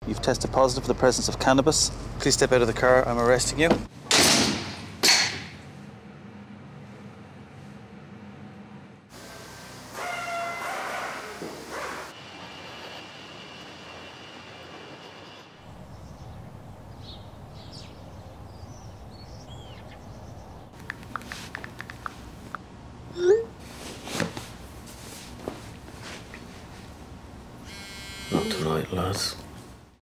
You've tested positive for the presence of cannabis. Please step out of the car. I'm arresting you. Not tonight, lads.